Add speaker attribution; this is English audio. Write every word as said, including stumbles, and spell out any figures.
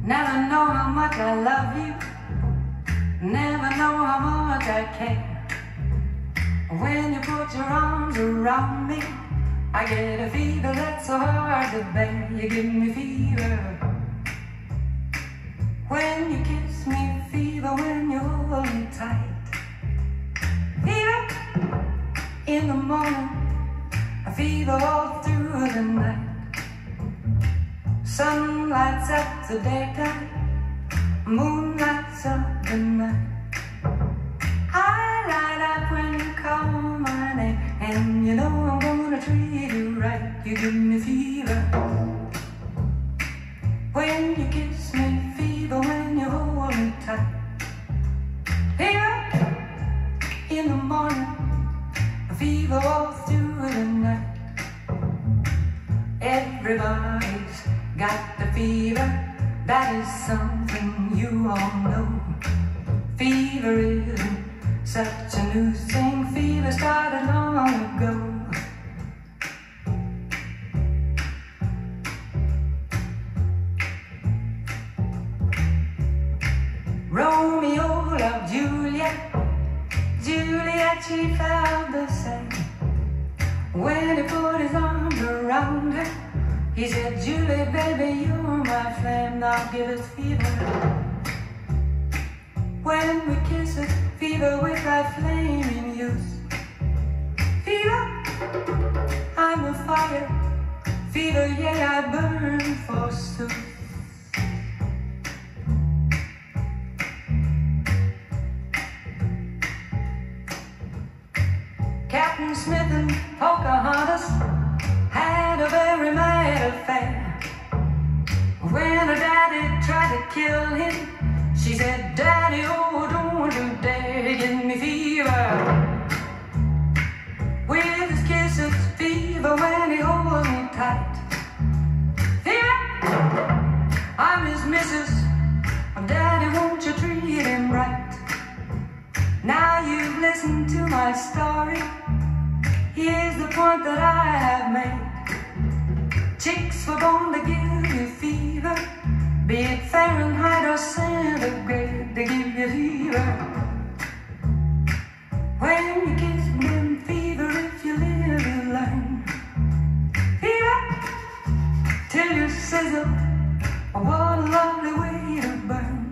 Speaker 1: Never know how much I love you, never know how much I care. When you put your arms around me, I get a fever that's so hard to bear. You give me fever when you kiss me, fever when you hold me tight. Fever in the morning, a fever all through the night. Sun lights up the daytime, moon lights up the night. I light up when you call my name, and you know I'm gonna treat you right. You give me fever when you kiss me, fever when you hold me tight. Fever in the morning, a fever all through the night. Everybody's got the fever, that is something you all know. Fever isn't such a new thing, fever started long ago. Romeo loved Juliet, Juliet she felt the same. When he put his arms around her, he said, Julie, baby, you're my flame, now give us fever. When we kiss it, fever with that flame in use. Fever, I'm a fire, fever, yeah, I burn forsooth. Captain Smith and Pocahontas had a very mad affair. When her daddy tried to kill him, she said, Daddy, oh, don't you dare give me fever. With his kisses, fever when he holds me tight. Fever, I'm his missus, oh, Daddy, won't you treat him right? Now you've listened to my story, here's the point that I have made. Chicks were born to give you fever, be it Fahrenheit or centigrade, they give you fever. When you kiss them, fever, if you live you learn. Fever, till you sizzle, oh, what a lovely way to burn.